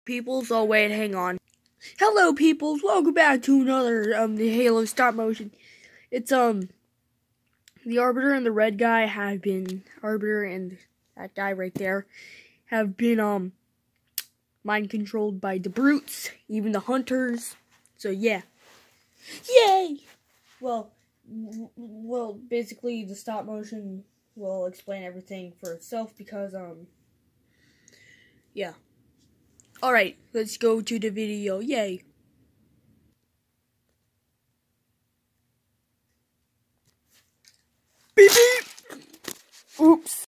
Peoples, oh wait, hang on. Hello, peoples. Welcome back to another the Halo stop motion. It's the Arbiter and the red guy have been Arbiter and that guy right there have been mind controlled by the brutes, even the hunters. So yeah, yay! Well, basically the stop motion will explain everything for itself because yeah. Alright, let's go to the video. Yay.